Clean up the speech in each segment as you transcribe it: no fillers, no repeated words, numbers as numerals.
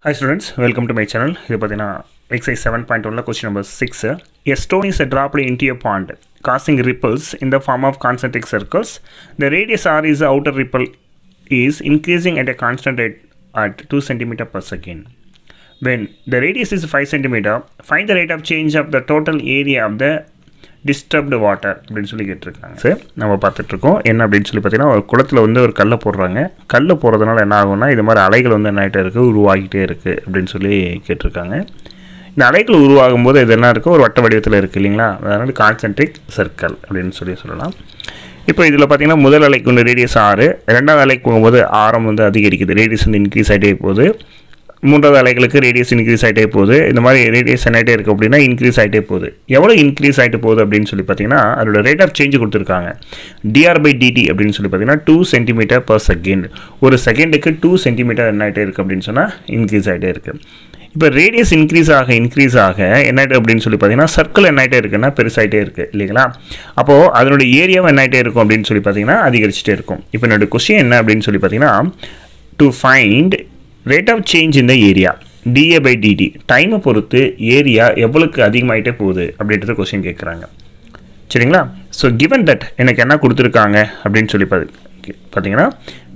Hi students, welcome to my channel. Here is exercise 7.1 question number 6. A stone is dropped into a pond, causing ripples in the form of concentric circles. The radius r is the outer ripple is increasing at a constant rate at 2 cm per second. When the radius is 5 cm, find the rate of change of the total area of the disturbed water அப்படின்னு சொல்லி கேட்டிருக்காங்க. சரி, நம்ம பார்த்துட்டு இருக்கோம். என்ன அப்படின்னு சொல்லி பார்த்தீங்கன்னா, ஒரு குளத்தில் வந்து ஒரு கல்லை போடுறாங்க. கல்லை போடுறதுனால என்ன ஆகும்னா, இது மாதிரி அலைகள் வந்து என்ன ஆகிட்டே இருக்குது, உருவாகிட்டே இருக்குது அப்படின்னு சொல்லி கேட்டிருக்காங்க. இந்த அலைகள் உருவாகும் போது இது என்ன இருக்குது, ஒரு வட்ட வடிவத்தில் இருக்குது இல்லைங்களா, அதனால் கான்சென்ட்ரிக் சர்க்கிள் அப்படின்னு சொல்லலாம். இப்போ இதில் பார்த்தீங்கன்னா முதல் அலைக்கு வந்து ரேடியஸ் 6, ரெண்டாவது அலைக்கு போகும்போது ஆரம் வந்து அதிகரிக்குது, ரேடியஸ் வந்து இன்க்ரீஸ் ஆகிட்டே போகுது. மூன்றாவது அலைகளுக்கு ரேடியஸ் இன்க்ரீஸ் ஆகிட்டே போகுது. இந்த மாதிரி ரேடியஸ் என்ன ஆகிட்டே இருக்குது அப்படின்னா இன்க்ரீஸ் ஆகிட்டே போகுது. எவ்வளோ இன்க்ரீஸ் ஆகிட்டு போகுது அப்படின்னு சொல்லி பார்த்தீங்கன்னா, அதோட ரேட் ஆஃப் சேஞ்ச் கொடுத்துருக்காங்க. dr/dt அப்படின்னு சொல்லி பார்த்தீங்கன்னா 2 cm per second. ஒரு செகண்டுக்கு 2 cm என்ன ஆகிட்டே இருக்குது அப்படின்னு சொன்னால் இன்க்ரீஸ் ஆகிட்டே இருக்குது. இப்போ ரேடியஸ் இன்க்ரீஸ் ஆக என்ன ஆகிட்டு அப்படின்னு சொல்லி பார்த்தீங்கன்னா, சர்க்கிள் என்ன ஆகிட்டே இருக்குன்னா பெருசாகிட்டே இருக்குது இல்லைங்களா. அப்போது அதனுடைய ஏரியாவும் என்ன ஆகிட்டே இருக்கும் அப்படின்னு சொல்லி பார்த்தீங்கன்னா அதிகரிச்சுட்டே இருக்கும். இப்போ என்னோடய கொஸ்டின் என்ன அப்படின்னு சொல்லி பார்த்தீங்கன்னா, to find rate of change in the area dA/dt டைமை பொறுத்து ஏரியா எவ்வளோக்கு அதிகமாகிட்டே போகுது அப்படின்றத கொஸ்டின் கேட்குறாங்க. சரிங்களா. ஸோ given that எனக்கு என்ன கொடுத்துருக்காங்க அப்படின்னு சொல்லி பார்த்தீங்கன்னா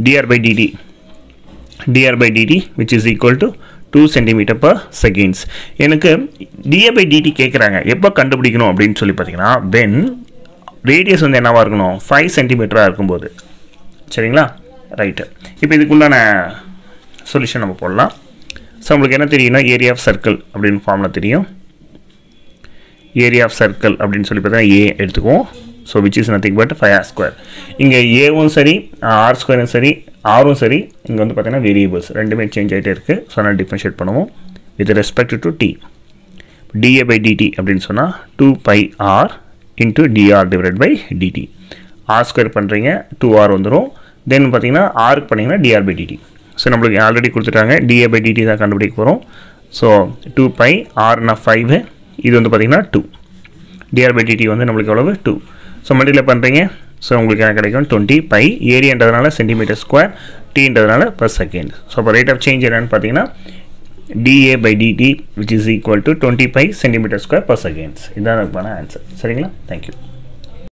dr/dt which is equal to 2 cm per seconds. எனக்கு dA/dt கேட்குறாங்க, எப்போ கண்டுபிடிக்கணும் அப்படின்னு சொல்லி பார்த்தீங்கன்னா, when ரேடியஸ் வந்து என்னவாக இருக்கணும், 5 cm இருக்கும்போது. சரிங்களா. ரைட்டு. இப்போ இதுக்குள்ளான சொல்யூஷன் நம்ம போடலாம். ஸோ உங்களுக்கு என்ன தெரியும்னா, ஏரியா ஆஃப் சர்க்கிள் அப்படின்னு ஃபார்முலா தெரியும். ஏரியா ஆஃப் சர்க்கிள் அப்படின்னு சொல்லி பார்த்தீங்கன்னா ஏ எடுத்துக்குவோம். So which is nothing but 5r². இங்கே ஏவும் சரி, r² சரி, ஆரும் சரி, இங்கே வந்து பார்த்தீங்கன்னா வேரியபிள்ஸ் ரெண்டுமே சேஞ்ச் ஆகிட்டே இருக்குது. ஸோ நான் டிஃப்ரென்ஷியேட் பண்ணுவோம் with respect to D. dA/dt அப்படின்னு சொன்னால் 2πr இன்ட்டு dr/dt. r² பண்ணுறீங்க 2r வந்துடும். தென் பார்த்தீங்கன்னா ஆருக்கு பண்ணிங்கன்னா dr/dt. ஸோ நம்மளுக்கு ஆல்ரெடி கொடுத்துட்டாங்க, dA/dt தான் கண்டுபிடிக்க போகிறோம். ஸோ 2π r 5, இது வந்து பார்த்திங்கன்னா 2, dr/dt வந்து நம்மளுக்கு எவ்வளவு 2. ஸோ மல்டிப்ளை பண்ணுறீங்க. ஸோ உங்களுக்கு என்ன கிடைக்கும் 20π, ஏரியான்றதுனால cm², tன்றதுனால per second. ஸோ அப்போ ரேட் ஆஃப் சேஞ்ச் என்னன்னு பார்த்தீங்கன்னா dA/dt which is equal to 20π cm² per second. இதுதான் அதுக்கான ஆன்சர். சரிங்களா. தேங்க்யூ.